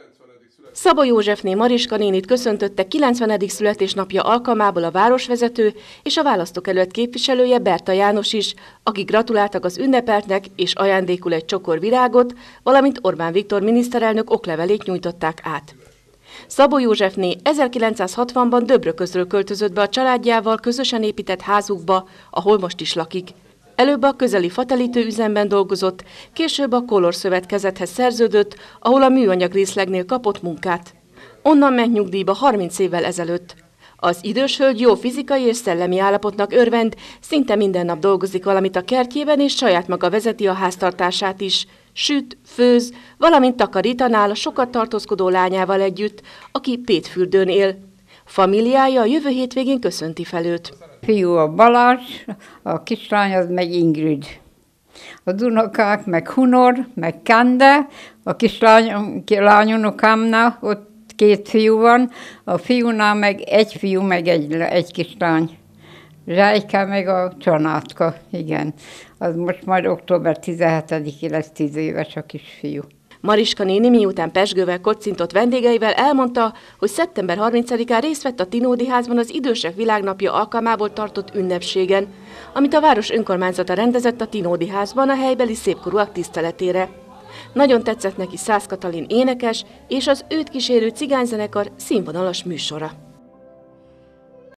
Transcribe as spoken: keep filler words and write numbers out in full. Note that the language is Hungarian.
Szabó Józsefné Mariska nénit köszöntötte kilencvenedik születésnapja alkalmából a városvezető és a választókerület képviselője Berta János is, akik gratuláltak az ünnepeltnek és ajándékul egy csokor virágot, valamint Orbán Viktor miniszterelnök oklevelét nyújtották át. Szabó Józsefné ezerkilencszázhatvanban Döbröközről költözött be a családjával közösen épített házukba, ahol most is lakik. Előbb a közeli fatelítő üzemben dolgozott, később a Kolor Szövetkezethez szerződött, ahol a műanyag részlegnél kapott munkát. Onnan ment nyugdíjba harminc évvel ezelőtt. Az idős hölgy jó fizikai és szellemi állapotnak örvend, szinte minden nap dolgozik valamit a kertjében, és saját maga vezeti a háztartását is. Süt, főz, valamint takarít a nála sokat tartózkodó lányával együtt, aki Pétfürdőn él. Familiája a jövő hétvégén köszönti fel őt. Fiú a Balázs, a kislány az meg Ingrid. Az unokák meg Hunor, meg Kende, a kislányonokámnál ott két fiú van, a fiúnál meg egy fiú, meg egy, egy kislány. Zsájka meg a Csanátka, igen. Az most majd október tizenhetedikén lesz tíz éves a kisfiú. Mariska néni miután pezsgővel kocintott vendégeivel elmondta, hogy szeptember harmincadikán részt vett a Tinódi házban az Idősek Világnapja alkalmából tartott ünnepségen, amit a város önkormányzata rendezett a Tinódi házban a helybeli szépkorúak tiszteletére. Nagyon tetszett neki Szász Katalin énekes és az őt kísérő cigányzenekar színvonalas műsora.